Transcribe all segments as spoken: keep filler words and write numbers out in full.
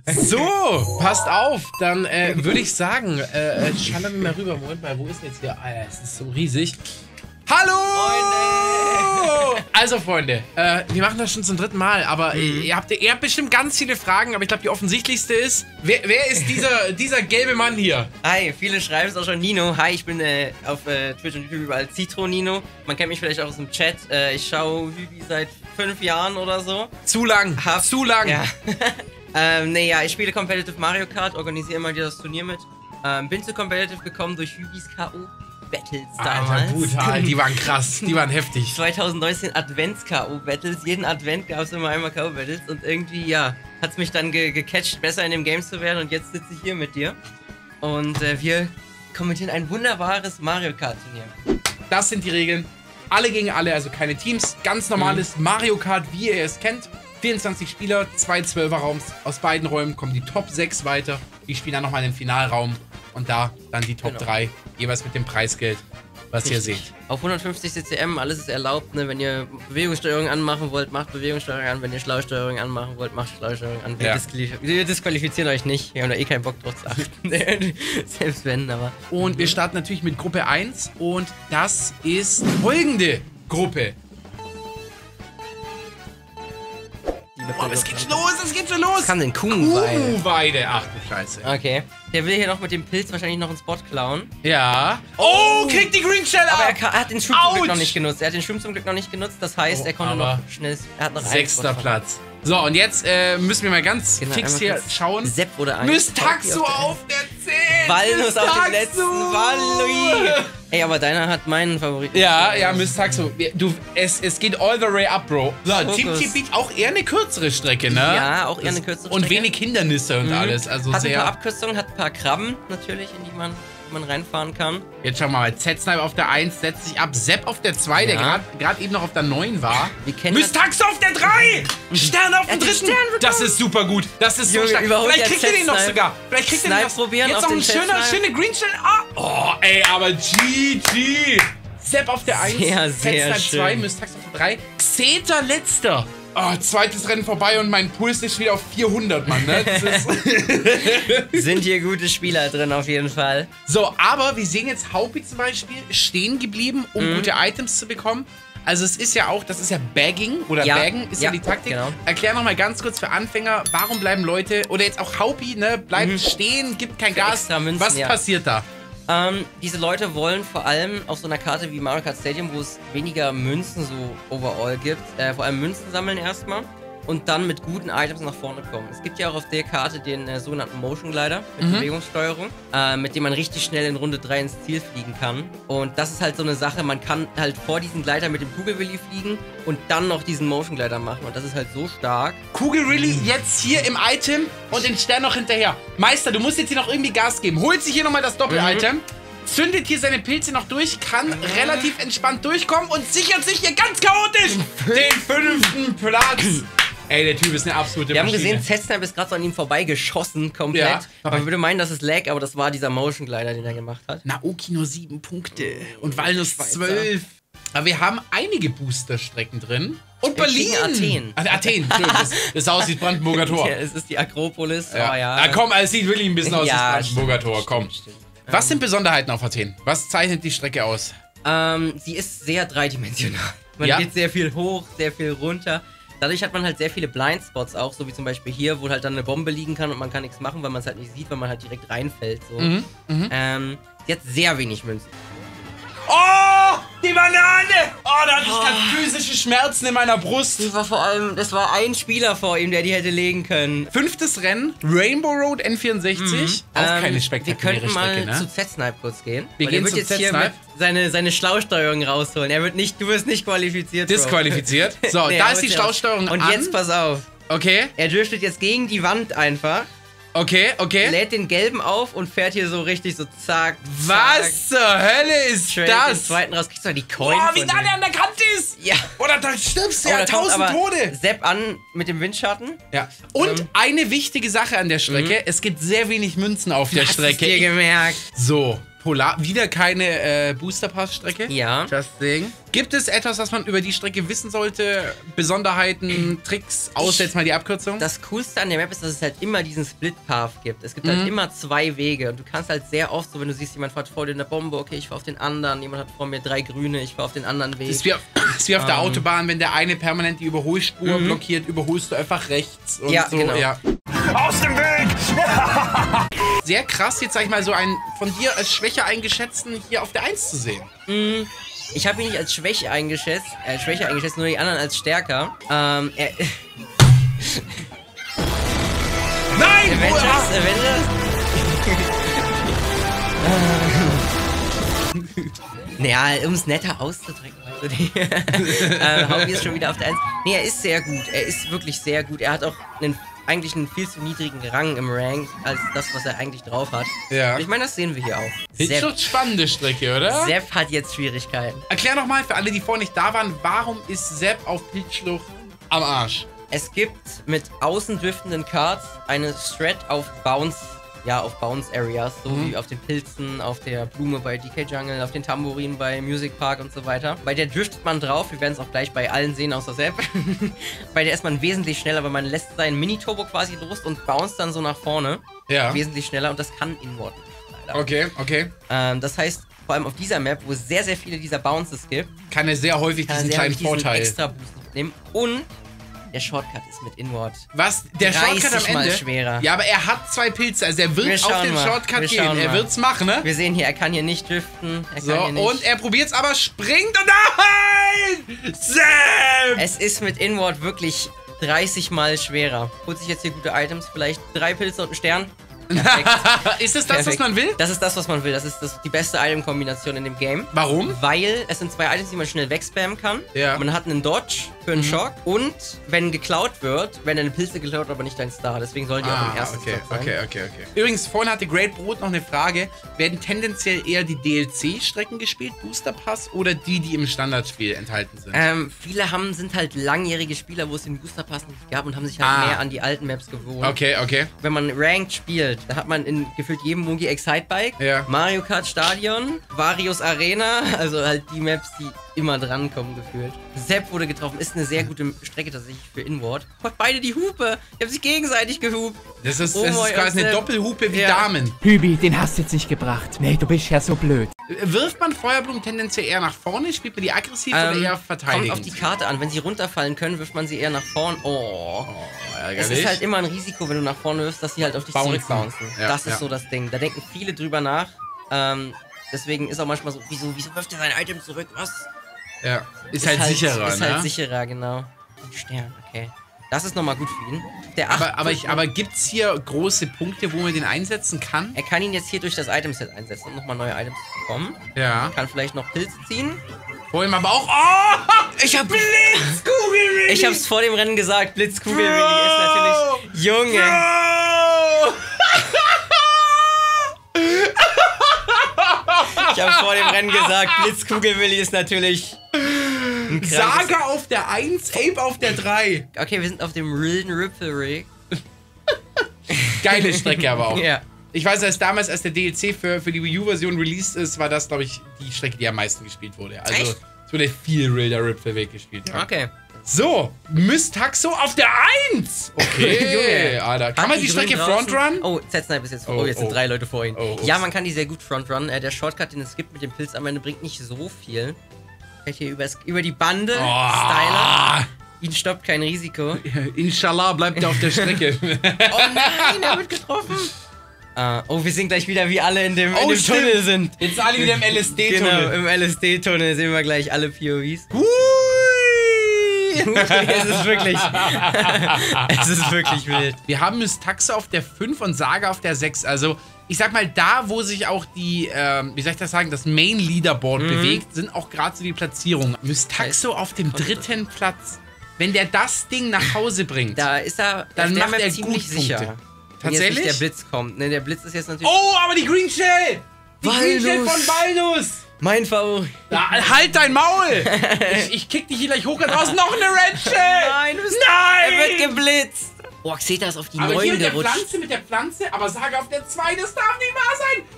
So, passt auf. Dann äh, würde ich sagen, äh, schauen wir mal rüber. Moment mal, wo ist denn jetzt hier? Ah, ja, es ist so riesig. Hallo! Freunde! Also, Freunde, äh, wir machen das schon zum dritten Mal, aber mhm. ihr, habt, ihr habt bestimmt ganz viele Fragen, aber ich glaube, die offensichtlichste ist, wer, wer ist dieser, dieser gelbe Mann hier? Hi, viele schreiben es auch schon Nino. Hi, ich bin äh, auf äh, Twitch und YouTube überall Citro Nino. Man kennt mich vielleicht auch aus dem Chat. Äh, ich schaue Hübi seit fünf Jahren oder so. Zu lang, Hab, zu lang. Ja. ähm, nee, ja, ich spiele Competitive Mario Kart, organisiere immer wieder das Turnier mit. Ähm, bin zu Competitive gekommen durch Hübis K O Battles damals. Alter, brutal, die waren krass, die waren heftig. zwanzig neunzehn Advents-K O Battles, jeden Advent gab es immer einmal K O Battles und irgendwie, ja, hat es mich dann ge gecatcht, besser in dem Game zu werden und jetzt sitze ich hier mit dir. Und äh, wir kommentieren ein wunderbares Mario Kart Turnier. Das sind die Regeln. Alle gegen alle, also keine Teams. Ganz normales mhm. Mario Kart, wie ihr es kennt. vierundzwanzig Spieler, zwei Zwölfer-Raums. Aus beiden Räumen kommen die Top sechs weiter. Die spielen dann nochmal in den Finalraum. Und da dann die Top genau. drei, jeweils mit dem Preisgeld, was Richtig. ihr seht. Auf hundertfünfzig C C M, alles ist erlaubt, ne? Wenn ihr Bewegungssteuerung anmachen wollt, macht Bewegungssteuerung an. Wenn ihr Schlausteuerung anmachen wollt, macht Schlausteuerung an. Wir, ja. disqualif wir disqualifizieren euch nicht. Wir haben da eh keinen Bock drauf zu achten. Selbst wenn, aber... Und wir starten natürlich mit Gruppe eins und das ist folgende Gruppe. Oh, es geht schon los, es geht schon los! Was kann denn Kuhweide? Kuhweide, ach du Scheiße. Okay. Der will hier noch mit dem Pilz wahrscheinlich noch einen Spot klauen. Ja. Oh, kriegt die Green Shell ab! Aber er, kann, er hat den Schwimm zum Glück noch nicht genutzt. Er hat den Schwimm zum Glück noch nicht genutzt. Das heißt, oh, er konnte noch schnell... Er hat noch sechster Platz. So, und jetzt äh, müssen wir mal ganz genau, fix hier schauen. Sepp oder eins. Mystaxo auf der zehn! Walnuss auf dem letzten Walui! Ey, aber deiner hat meinen Favoriten. Ja, ja, Mystaxo. Du, es, es geht all the way up, Bro. So, Team T-Beat auch eher eine kürzere Strecke, ne? Ja, auch eher eine kürzere Strecke. Und wenig Hindernisse und mhm. alles. Also hat sehr ein paar Abkürzungen, hat ein paar Krabben natürlich, in die man, die man reinfahren kann. Jetzt schauen wir mal. Z-Snipe auf der eins setzt sich ab. Sepp auf der zwei, ja. der gerade eben noch auf der neun war. Mystaxo auf der drei! Stern auf dem dritten! Das ist super gut. Das ist so stark. Vielleicht kriegt ihr den noch sogar. Vielleicht kriegt ihr den noch. Probieren Jetzt noch ein schöner, schöne Green Shell. Ah. Oh, ey, aber G G. Sepp auf der eins. Sehr, sehr schön. zwei, Mystaxo auf der drei. Xeta letzter. Oh, zweites Rennen vorbei und mein Puls ist wieder auf vierhundert, Mann, ne? Das ist sind hier gute Spieler drin auf jeden Fall. So, aber wir sehen jetzt Haupi zum Beispiel stehen geblieben, um mhm. gute Items zu bekommen. Also es ist ja auch, das ist ja Bagging oder ja. Baggen ist ja, ja die Taktik. Genau. Erklär noch mal ganz kurz für Anfänger, warum bleiben Leute, oder jetzt auch Haupi, ne, bleibt mhm. stehen, gibt kein für Gas. Münzen, Was ja. passiert da? Ähm, diese Leute wollen vor allem auf so einer Karte wie Mario Kart Stadium, wo es weniger Münzen so overall gibt, äh, vor allem Münzen sammeln erstmal und dann mit guten Items nach vorne kommen. Es gibt ja auch auf der Karte den äh, sogenannten Motion Glider mit mhm. Bewegungssteuerung, äh, mit dem man richtig schnell in Runde drei ins Ziel fliegen kann. Und das ist halt so eine Sache, man kann halt vor diesem Glider mit dem Kugelwilli fliegen und dann noch diesen Motion Glider machen. Und das ist halt so stark. Kugelwilli mhm. jetzt hier im Item und den Stern noch hinterher. Meister, du musst jetzt hier noch irgendwie Gas geben. Holt sich hier nochmal das Doppel-Item. Mhm. Zündet hier seine Pilze noch durch, kann mhm. relativ entspannt durchkommen und sichert sich hier ganz chaotisch den fünften Platz. Ey, der Typ ist eine absolute Wir Maschine. haben gesehen, Z-Snipe ist gerade so an ihm vorbeigeschossen, komplett. Ja, aber ich würde meinen, das ist Lag, aber das war dieser Motion Glider, den er gemacht hat. Naoki nur sieben Punkte und Walnuss zwölf. Aber wir haben einige Booster-Strecken drin. Und wir Berlin! Athen. Also Athen, das, das aussieht Brandenburger Tor. Ja, es ist die Akropolis. Ja. Oh, ja. Na komm, es sieht wirklich ein bisschen aus ja, wie das Brandenburger stimmt, Tor, komm. Stimmt, stimmt. Was sind Besonderheiten auf Athen? Was zeichnet die Strecke aus? Ähm, sie ist sehr dreidimensional. Man ja? geht sehr viel hoch, sehr viel runter. Dadurch hat man halt sehr viele Blindspots auch, so wie zum Beispiel hier, wo halt dann eine Bombe liegen kann und man kann nichts machen, weil man es halt nicht sieht, weil man halt direkt reinfällt. So. Mhm, mh. ähm, sie hat sehr wenig Münzen. Oh, die Banane! Oh, da hatte ich gerade physische Schmerzen in meiner Brust. Das war vor allem, das war ein Spieler vor ihm, der die hätte legen können. Fünftes Rennen, Rainbow Road N vierundsechzig. Mhm. Auch ähm, keine spektakuläre Strecke, ne? Wir könnten mal zu Z-Snipe kurz gehen. Wir gehen zu Z-Snipe. Seine, seine Schlausteuerung rausholen. Er wird nicht, du wirst nicht qualifiziert, Bro. Disqualifiziert? So, nee, da ist die Schlausteuerung Und an. jetzt pass auf. Okay. Er driftet jetzt gegen die Wand einfach. Okay, okay. Lädt den gelben auf und fährt hier so richtig so zack, zack. Was zur Hölle ist Straight das? Den zweiten raus, kriegst du die Coin. Boah, wie nah der an der Kante ist. Ja. Oder da stirbst du oh, ja tausend Tode. Sepp an mit dem Windschatten. Ja. Und ähm. eine wichtige Sache an der Strecke, mhm. es gibt sehr wenig Münzen auf der Hast Strecke. Hast du dir gemerkt? So, Polar, wieder keine äh, Booster Pass Strecke. Ja. Just saying. Gibt es etwas, was man über die Strecke wissen sollte? Besonderheiten, Tricks, außer jetzt mal die Abkürzung? Das Coolste an der Map ist, dass es halt immer diesen Split Path gibt. Es gibt Mhm. halt immer zwei Wege und du kannst halt sehr oft so, wenn du siehst, jemand fährt vor dir eine Bombe, okay, ich fahr auf den anderen, jemand hat vor mir drei grüne, ich fahr auf den anderen Weg. Das ist wie auf, das ist wie auf der Ähm. Autobahn, wenn der eine permanent die Überholspur Mhm. blockiert, überholst du einfach rechts und Ja, so. genau. Ja. Aus dem Weg! Sehr krass, jetzt sag ich mal, so einen von dir als schwächer eingeschätzten hier auf der eins zu sehen. Mhm. Ich habe ihn nicht als Schwäche eingeschätzt, äh, Schwäche eingeschätzt, nur die anderen als stärker. Ähm, er, Nein! Avengers, Oh, Avengers. Naja, um es netter auszudrücken. Also die, äh, Haubi ist schon wieder auf der eins. Nee, er ist sehr gut. Er ist wirklich sehr gut. Er hat auch einen, eigentlich einen viel zu niedrigen Rang im Rank, als das, was er eigentlich drauf hat. Ja. Und ich meine, das sehen wir hier auch. Ist Sepp, schon spannende Strecke, oder? Sepp hat jetzt Schwierigkeiten. Erklär doch mal für alle, die vorhin nicht da waren, warum ist Sepp auf Pilzschlucht am Arsch? Es gibt mit außen driftenden Cards eine Strat auf Bounce, ja, auf Bounce Areas, so Mhm. wie auf den Pilzen, auf der Blume bei D K Jungle, auf den Tambourin bei Music Park und so weiter. Bei der driftet man drauf, wir werden es auch gleich bei allen sehen, außer Sepp. Bei der ist man wesentlich schneller, weil man lässt seinen Mini-Turbo quasi los und bounce dann so nach vorne. Ja. Wesentlich schneller und das kann Inward nicht, leider. Okay, okay. Ähm, das heißt, vor allem auf dieser Map, wo es sehr, sehr viele dieser Bounces gibt, Kann er sehr häufig kann diesen er kleinen sehr häufig diesen Vorteil. extra Boost mitnehmen und der Shortcut ist mit Inward Was? Der Shortcut am dreißig Mal Ende? schwerer. Ja, aber er hat zwei Pilze, also er Wir wird auf schauen den mal. Shortcut Wir gehen. schauen Er mal. wird's machen, ne? Wir sehen hier, er kann hier nicht driften. Er So, kann hier nicht. und er probiert's aber, springt und nein! Sepp! Es ist mit Inward wirklich dreißig Mal schwerer. Holt sich jetzt hier gute Items, vielleicht drei Pilze und einen Stern. Perfekt. Ist es das, was Perfekt. man will? Das ist das, was man will. Das ist das, die beste Item-Kombination in dem Game. Warum? Weil es sind zwei Items, die man schnell wegspammen kann. Ja. Man hat einen Dodge für einen Mhm. Schock. Und wenn geklaut wird, werden deine Pilze geklaut, aber nicht dein Star. Deswegen soll die auch im Ah, ersten okay, Slot sein. okay, okay, okay. Übrigens, vorhin hatte Great Brot noch eine Frage. Werden tendenziell eher die D L C-Strecken gespielt, Booster Pass, oder die, die im Standardspiel enthalten sind? Ähm, viele haben, sind halt langjährige Spieler, wo es den Booster Pass nicht gab und haben sich halt Ah. mehr an die alten Maps gewohnt. Okay, okay. Wenn man Ranked spielt, da hat man in gefühlt jedem Mugi Excitebike, Ja. Mario Kart Stadion, Varius Arena, also halt die Maps, die immer drankommen gefühlt. Sepp wurde getroffen, ist eine sehr gute Strecke tatsächlich für Inward. Gott, beide die Hupe, die haben sich gegenseitig gehupt. Das ist, Oh das mein ist quasi eine Gott, Doppelhupe wie ja. Damen. Hübi, den hast du jetzt nicht gebracht. Nee, du bist ja so blöd. Wirft man Feuerblumen tendenziell eher nach vorne? Spielt man die aggressiv oder Ähm, eher kommt verteidigend? auf die Karte an. Wenn sie runterfallen können, wirft man sie eher nach vorn. Oh. Oh, Es ärgerlich. ist halt immer ein Risiko, wenn du nach vorne wirfst, dass sie halt auf dich Bouncen. zurückbouncen. Ja, das ist ja. so das Ding. Da denken viele drüber nach. Ähm, deswegen ist auch manchmal so, wieso, wieso wirft er sein Item zurück? Was? ja. Ist, halt sicherer, Ist ne? halt sicherer, genau. Ein Stern, okay. Das ist nochmal gut für ihn. Der acht aber, aber, ich, aber gibt's hier große Punkte, wo man den einsetzen kann? er kann ihn jetzt hier durch das Itemset einsetzen, um nochmal neue Items zu bekommen. Ja. Kann vielleicht noch Pilze ziehen. Vorhin aber auch. Oh! Ich hab, Blitzkugel! ich hab's vor dem Rennen gesagt, Blitzkugel Willi ist natürlich... Junge! Oh! Ich hab vor dem Rennen gesagt, Blitzkugel Willi ist natürlich... ein krankes- Saga auf der eins, Ape auf der drei. Okay, wir sind auf dem Rilden Ripplery. Geile Strecke aber auch. Ja. Ich weiß, als damals, als der D L C für, für die Wii U-Version released ist, war das, glaube ich, die Strecke, die am meisten gespielt wurde. Also, Echt? es wurde viel Rilder Ripple Weg gespielt. Ja. Okay. So, Mystaxo auf der eins. Okay, Junge. Alter. Kann Hat man die Grünen Strecke draußen- Frontrun? Oh, Z-Snipe ist jetzt vor. Oh, Oh, jetzt sind oh. drei Leute vor ihm. Oh, ups. Ja, man kann die sehr gut Frontrun. Äh, der Shortcut, den es gibt mit dem Pilz am Ende, bringt nicht so viel. Fährt hier übers, über die Bande. Styler. Oh, Ihn stoppt kein Risiko. Inshallah bleibt er auf der Strecke. Oh nein, er wird getroffen. Ah, oh, wir sind gleich wieder wie alle in dem, in Oh, dem stimmt. Tunnel sind. Jetzt sind alle wieder im L S D-Tunnel. Genau, im L S D-Tunnel sehen wir gleich alle P O Vs. Hui! es ist wirklich. es ist wirklich wild. Wir haben Mystaxo auf der fünf und Saga auf der sechs. Also, ich sag mal, da, wo sich auch die, ähm, wie soll ich das sagen, das Main-Leaderboard Mhm. bewegt, sind auch gerade so die Platzierungen. Mystaxo auf dem dritten Platz. Wenn der das Ding nach Hause bringt. Da ist er Dann auf der macht Map er ziemlich gut sicher. Punkte. Wenn jetzt Tatsächlich? nicht der Blitz kommt. Ne, der Blitz ist jetzt natürlich. Oh, aber die Green Shell! Die Green Shell Walnuss. von Walnuss! Mein Favorit. Ja, halt dein Maul! ich, ich kick dich hier gleich hoch, da draußen noch eine Red Shell! Nein, du bist. Nein! Er wird geblitzt. Boah, Xeta ist auf die Aber hier neun mit der gerutscht. Pflanze, mit der Pflanze, aber Saga auf der zwei, das darf nicht wahr sein!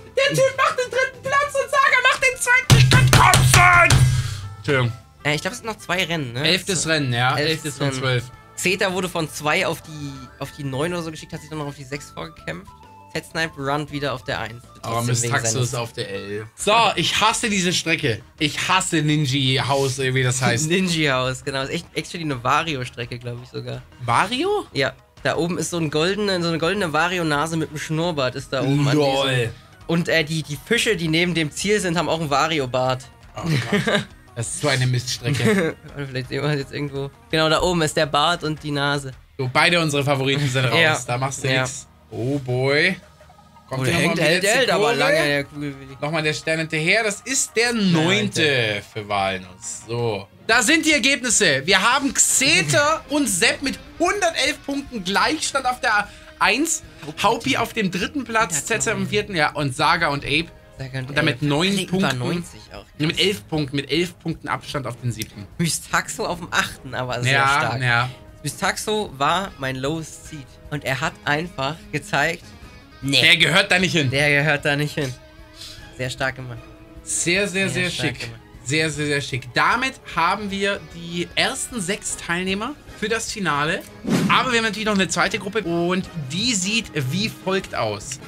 Der Typ macht den dritten Platz und Saga macht den zweiten Kopfen! Entschuldigung. Äh, ich glaube, es sind noch zwei Rennen, ne? Elftes Rennen, ja. Elftes Elftes von Rennen. zwölf. Zeta wurde von zwei auf die auf die neun oder so geschickt, hat sich dann noch auf die sechs vorgekämpft. Z-Snipe Run wieder auf der eins. Aber Miss Taxo ist auf der elf. So, ich hasse diese Strecke. Ich hasse Ninja House, wie das heißt. Ninja House, genau. Das ist echt actually eine Vario-Strecke, glaube ich sogar. Vario? Ja. Da oben ist so, ein goldene, so eine goldene Vario-Nase mit einem Schnurrbart ist da oben. Lol. An diesem. Und äh, die, die Fische, die neben dem Ziel sind, haben auch einen Vario-Bart. Oh Gott. Das ist so eine Miststrecke. Vielleicht sehen wir jetzt irgendwo. Genau, da oben ist der Bart und die Nase. So, beide unsere Favoriten sind raus. Ja. Da machst du Ja. nichts. Oh boy. Kommt Oh, hier der noch hängt, mal die der hält, der letzte hält aber Kurve? lange, der Kugelwilli. Nochmal der Stern hinterher. Das ist der neunte für Walnuss. So. Da sind die Ergebnisse. Wir haben Xeter und Sepp mit hundertelf Punkten Gleichstand auf der eins. Haupi auf dem dritten Platz, Zetzer im vierten, ja, und Saga und Ape. Und damit neun Nee, Punkten. über neunzig auch. Nee, mit elf Punkten, mit elf Punkten Abstand auf den siebten. Mystaxo auf dem achten, aber sehr Ja, stark. ja. Mystaxo war mein lowest seed. Und er hat einfach gezeigt, nee, Der gehört da nicht hin. der gehört da nicht hin. Sehr stark gemacht. Sehr, sehr, sehr, Sehr stark schick. gemacht. Sehr, sehr, sehr schick. Damit haben wir die ersten sechs Teilnehmer für das Finale. Aber wir haben natürlich noch eine zweite Gruppe und die sieht wie folgt aus.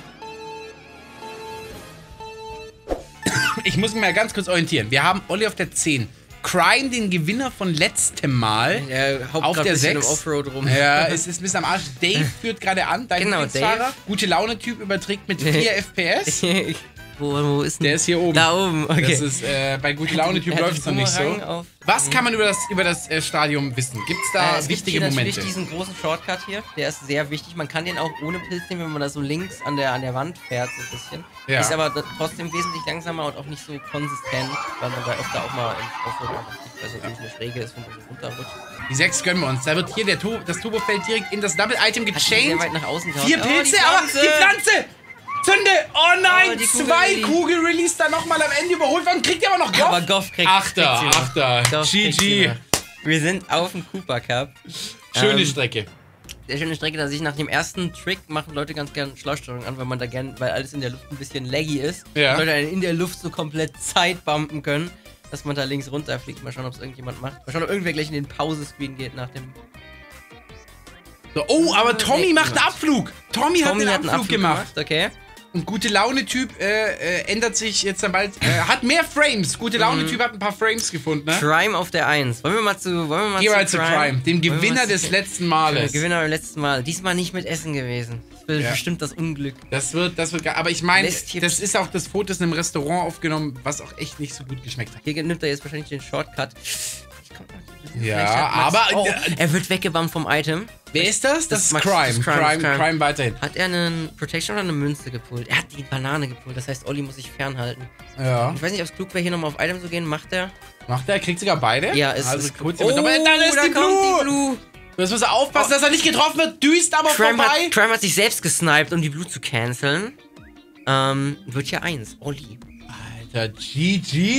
Ich muss mich mal ganz kurz orientieren. Wir haben Olli auf der zehn. Crime, den Gewinner von letztem Mal. Der haut Auf grad der ein bisschen sechs. im Offroad rum. Ja, es ist ein bisschen am Arsch. Dave führt gerade an, dein Genau, Lieblingsfahrer. Dave. Gute Laune-Typ überträgt mit vier F P S. wo, wo ist denn? Der ist hier oben. Da oben, okay. Das ist, äh, bei Gute Laune-Typ Er hat läuft es noch den nicht so. Bumerang auf- Was kann man über das, über das äh, Stadium wissen? Gibt es da Äh, es wichtige gibt hier Momente? natürlich diesen großen Shortcut hier, der ist sehr wichtig. Man kann den auch ohne Pilz nehmen, wenn man da so links an der, an der Wand fährt, so ein bisschen. Ja. Ist aber da- trotzdem wesentlich langsamer und auch nicht so konsistent, weil man da öfter auch mal ins Offroad einfach liegt, weil es natürlich eine Schräge ist, wenn man so runterrutscht. Die sechs gönnen wir uns. Da wird hier der tu das Turbofeld direkt in das Double-Item Hat sie sehr gechained. weit nach außen gehauen. Vier Oh, Pilze, die aber Pflanze! die Pflanze! Zünde! Oh nein! Oh, die Zwei Kugel-Release. Kugel-Release da nochmal am Ende überholt worden. Kriegt ihr aber noch Goff? Aber Goff kriegt Achter, kriegt sie noch. Achter. Goff G kriegt sie G. noch. Wir sind auf dem Cooper Cup. Schöne Ähm, Strecke. Sehr schöne Strecke, da sich nach dem ersten Trick machen Leute ganz gern Schlauchsteuerung an, weil man da gern, weil alles in der Luft ein bisschen laggy ist. Ja. Leute einen in der Luft so komplett Zeit bumpen können, dass man da links runterfliegt. Mal schauen, ob es irgendjemand macht. Mal schauen, ob irgendwer gleich in den Pause-Screen geht nach dem. So, oh, aber Tommy Nee, macht einen gemacht. Abflug. Tommy, hat Tommy einen hat einen Abflug, gemacht. Okay. Und gute Laune-Typ äh, äh, ändert sich jetzt dann bald. Äh, hat mehr Frames. Gute Laune-Typ hat ein paar Frames gefunden, ne? Crime auf der eins. Wollen wir mal zu. Wollen wir mal Geh zu mal zu Crime, dem Wollen wir Gewinner mal zu- des letzten Der Males. Gewinner beim letzten Mal. Diesmal nicht mit Essen gewesen. Das wird Ja. bestimmt das Unglück. Das wird, das wird, ge- aber ich meine, Lässt hier- das ist auch das Foto in einem Restaurant aufgenommen, was auch echt nicht so gut geschmeckt hat. Hier nimmt er jetzt wahrscheinlich den Shortcut. Ich komm noch- Ja, Vielleicht hat Max- aber- Oh, er wird weggebammt vom Item. Wer ist das? Das, Das ist Max- Crime. das ist Crime, Crime, das ist Crime, Crime. weiterhin. Hat er einen Protection oder eine Münze gepult? Er hat die Banane gepult, das heißt, Olli muss sich fernhalten. Ja. Ich weiß nicht, ob es klug wäre, hier nochmal auf Item zu gehen. Macht er? Macht er? Kriegt sogar beide? Ja, es also ist kurz Oh, aber da ist da die kommt Blue. die Blue. Jetzt muss er aufpassen, dass er nicht getroffen wird. Düst aber Crime vorbei. hat, Crime hat sich selbst gesniped, um die Blue zu canceln. Ähm, wird hier eins. Olli. Alter, G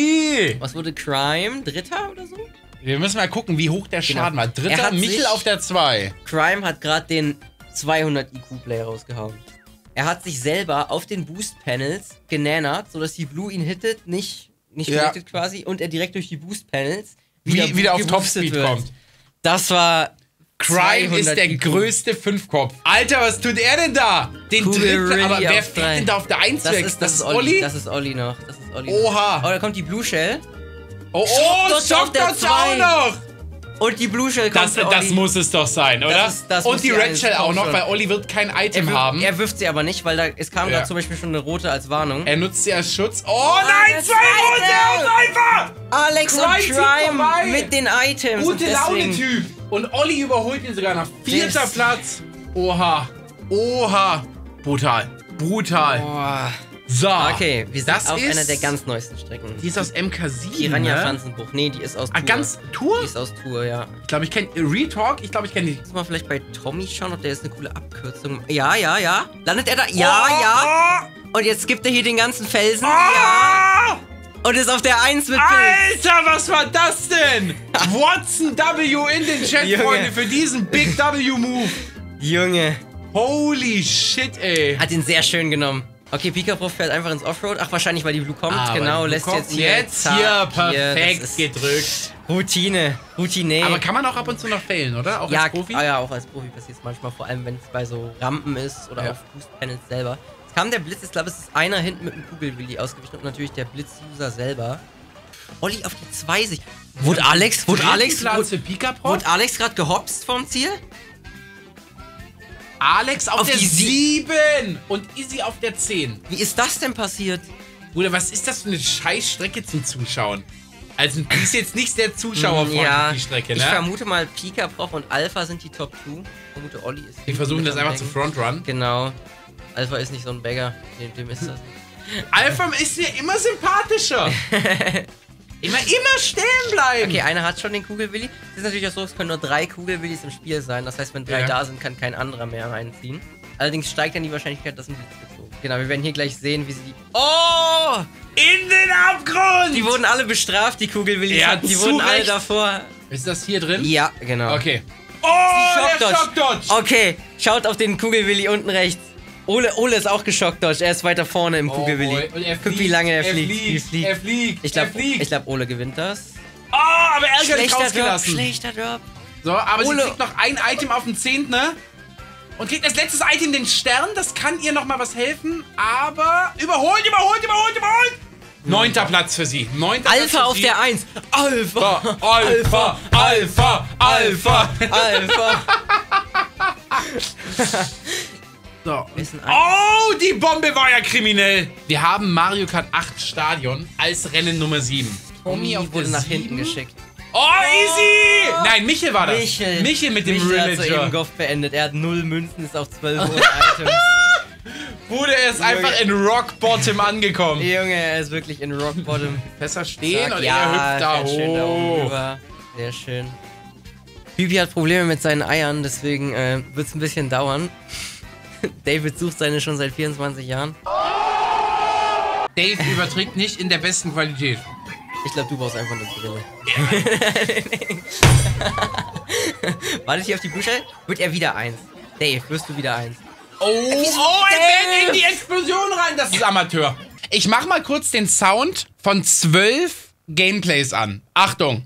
G. Was wurde Crime? Dritter oder so? Wir müssen mal gucken, wie hoch der Genau. Schaden war. Er Dritter, hat Michel sich- auf der zwei. Crime hat gerade den zweihundert I Q-Play rausgehauen. Er hat sich selber auf den Boost-Panels genannert, sodass die Blue ihn hittet, nicht, nicht Ja. connected quasi, und er direkt durch die Boost-Panels Wie, wieder auf geboostet Topspeed wird. kommt. Das war Crime ist zweihundert der I Q. größte Fünfkopf. Alter, was tut er denn da? Den Kugel dritten, Rally aber wer auf fährt drei. denn da auf der eins Das weg? ist, das, ist Olli. Das ist Olli noch. Das ist Olli Oha. Noch. Oh, da kommt die Blue Shell. Oh, oh, Schockdots auf der Schockdots auch zwei. noch. Und die Blue Shell kommt Das, für das Olli. muss es doch sein, oder? Das ist- das muss Und die die Red eins Shell auch kommen noch, schon. weil Olli wird kein er, Item wirft, haben. er wirft sie aber nicht, weil da, es kam Ja. gerade zum Beispiel schon eine rote als Warnung. Er nutzt sie als Schutz. Oh nein, der zwei rote zweite. auf einfach! Alex Crime und zieht Crime vorbei. mit den Items. Gute und deswegen- Laune-Typ. Und Olli überholt ihn sogar nach vierter Selbst- Platz. Oha. Oha. Brutal. Brutal. Boah. So. Okay, wir sind das auf ist, einer der ganz neuesten Strecken. Die ist aus M K sieben, Piranha ne? Pflanzenbruch. Nee, die ist aus Ah, Tour. ganz Tour? Die ist aus Tour, ja. Ich glaube, ich kenne Retalk. Ich glaube, ich kenne die. Lass mal vielleicht bei Tommy schauen, ob der jetzt eine coole Abkürzung... Ja, ja, ja. Landet er da? Ja, oh, ja. Und jetzt gibt er hier den ganzen Felsen. Oh, Ja. oh. Und ist auf der eins mit Pilz. Alter, was war das denn? Watson W in den Chat, Junge. Freunde, für diesen Big W-Move. Junge. Holy shit, ey. Hat ihn sehr schön genommen. Okay, Pikaprof fährt einfach ins Offroad. Ach, wahrscheinlich, weil die Blue kommt. Ah, genau, Blue lässt kommt. jetzt hier... Jetzt zack, hier perfekt das ist gedrückt. Routine. Routine. Aber kann man auch ab und zu noch failen, oder? Auch ja, als Profi? Ah, ja, auch als Profi passiert es manchmal. Vor allem, wenn es bei so Rampen ist oder Ja. auf Boost-Panels selber. Es kam der Blitz, ich glaube, es ist einer hinten mit einem Kugelwilli ausgewichen und natürlich der Blitz-User selber. Olli auf die zwei sich. Wurde Alex, wurde Alex, Platz für wurde, Pikaprof? wurde Alex gerade gehopst vom Ziel? Alex auf, Auf der die Sie- sieben und Izzy auf der zehn. Wie ist das denn passiert? Bruder, was ist das für eine Scheißstrecke zum Zuschauen? Also, die ist jetzt nicht sehr zuschauerfreundlich, ja, die Strecke, ich ne? vermute mal, Pikaprof und Alpha sind die Top zwei. Ich vermute, Olli ist... Die versuchen das einfach zu frontrun. Genau. Alpha ist nicht so ein Bagger. Dem, dem ist das nicht. Alpha ist mir immer sympathischer. immer, immer stehen bleiben. Okay, einer hat schon den Kugelwilli. Es ist natürlich auch so, es können nur drei Kugelwillis im Spiel sein. Das heißt, wenn drei Ja. da sind, kann kein anderer mehr reinziehen. Allerdings steigt dann die Wahrscheinlichkeit, dass ein Blitz gezogen wird. Genau, wir werden hier gleich sehen, wie sie die... Oh! In den Abgrund! Die wurden alle bestraft, die Kugelwillis. Ja, die zu wurden alle Recht. davor... Ist das hier drin? Ja, genau. Okay. Oh, der Schockdodge. Schockdodge! Okay, schaut auf den Kugelwilli unten rechts. Ole, Ole ist auch geschockt, er ist weiter vorne im Oh Kugelwilli. boy. Und er Guck, wie fliegt, lange er er fliegt. fliegt, Wie fliegt. er fliegt, Ich glaube, er fliegt. glaub, Ole gewinnt das. Oh, aber ärgerlich Drop, rausgelassen. schlechter Drop. So, aber Ole. sie kriegt noch ein Item auf den zehnten, ne? Und kriegt als letztes Item den Stern. Das kann ihr noch mal was helfen. Aber überholt, überholt, überholt, überholt. Neunter Platz für sie. Neunter Platz Alpha für auf sie. der eins. Alpha. Alpha, Alpha, Alpha. Alpha. So. Ist ein Oh, die Bombe war ja kriminell. Wir haben Mario Kart acht Stadion als Rennen Nummer sieben. Tommy auf wurde der nach sieben. hinten geschickt. Oh, easy! Nein, Michel war das. Michel. Michel mit dem Michel hat Villager. soeben Goff beendet. Er hat null Münzen, ist auf zwölf Items. Bruder, er ist einfach in Rock Bottom angekommen. Junge, er ist wirklich in Rock Bottom. Besser stehen Zack, und ja, er hüpft da fährt schön da oben hoch. rüber. Sehr schön. Bibi hat Probleme mit seinen Eiern, deswegen äh, wird es ein bisschen dauern. David sucht seine schon seit vierundzwanzig Jahren. Dave überträgt nicht in der besten Qualität. Ich glaube, du brauchst einfach eine Brille. Wartet hier auf die Büsche? Wird er wieder eins? Dave, wirst du wieder eins? Oh, oh, er fällt in die Explosion rein. Das ist Amateur. Ich mach mal kurz den Sound von zwölf Gameplays an. Achtung.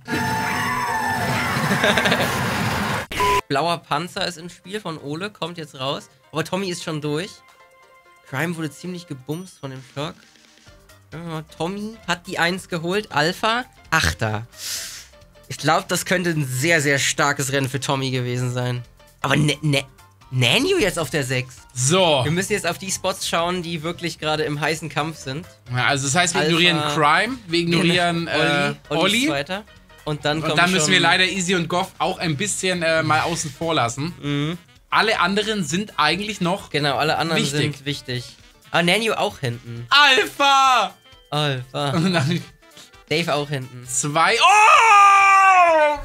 Blauer Panzer ist im Spiel von Ole, kommt jetzt raus. Aber Tommy ist schon durch. Crime wurde ziemlich gebumst von dem Schock. Ja, Tommy hat die eins geholt. Alpha, Achter. Ich glaube, das könnte ein sehr, sehr starkes Rennen für Tommy gewesen sein. Aber ne, ne, Nanyu jetzt auf der sechs. So. Wir müssen jetzt auf die Spots schauen, die wirklich gerade im heißen Kampf sind. Ja, also das heißt, wir Alpha. ignorieren Crime, wir ignorieren äh, Olli, Olli. Olli. ist Zweiter. Und dann kommt Und dann müssen schon wir leider Easy und Goff auch ein bisschen äh, mal außen vor lassen. Mhm. Alle anderen sind eigentlich noch Genau, alle anderen wichtig. sind wichtig. Ah, Nanyu auch hinten. Alpha. Alpha. Und dann Dave auch hinten. zwei. Oh!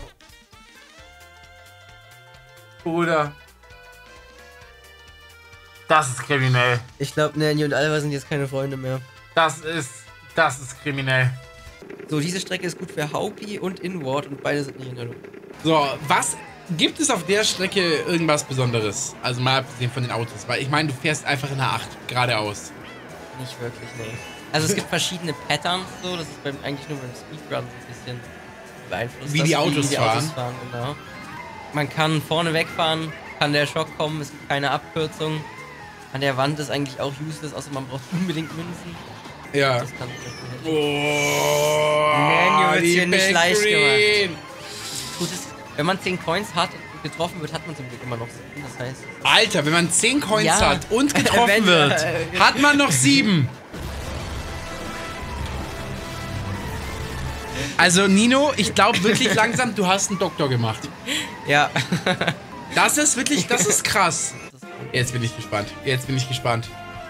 Bruder. Das ist kriminell. Ich glaube, Nanny und Alva sind jetzt keine Freunde mehr. Das ist, das ist kriminell. So, diese Strecke ist gut für Haupi und Inward und beide sind nicht in der Luft. So, was gibt es auf der Strecke irgendwas Besonderes? Also mal abgesehen von den Autos, weil ich meine, du fährst einfach in der acht geradeaus. Nicht wirklich, nee. Also es gibt verschiedene Patterns, so, das ist beim, eigentlich nur beim Speedrun so ein bisschen beeinflusst. Wie das, die Autos die fahren. Autos fahren, genau. Man kann vorne wegfahren, kann der Schock kommen, es gibt keine Abkürzung. An der Wand ist eigentlich auch useless, außer man braucht unbedingt Münzen. Ja. Das kann ich nicht. Oh, Manual wird's die hier nicht Back leicht Green. Gut ist, wenn man zehn Coins hat und getroffen wird, hat man zum Glück immer noch sieben. Das heißt, Alter, wenn man zehn Coins Ja. hat und getroffen Wenn- wird, äh, hat man noch sieben. Also Nino, ich glaube wirklich langsam, du hast einen Doktor gemacht. ja. Das ist wirklich, das ist krass. Jetzt bin ich gespannt. Jetzt bin ich gespannt.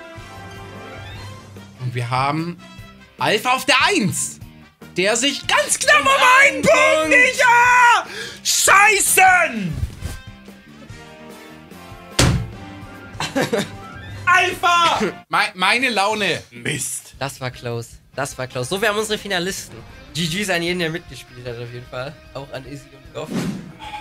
Und wir haben Alpha auf der eins. Der sich ganz knapp um einen Punkt nicht. Ja! Scheißen! Alpha! Me meine Laune. Mist. Das war close. Das war close. So, wir haben unsere Finalisten. G Gs an jeden, der mitgespielt hat, auf jeden Fall. Auch an Izzy und Goff.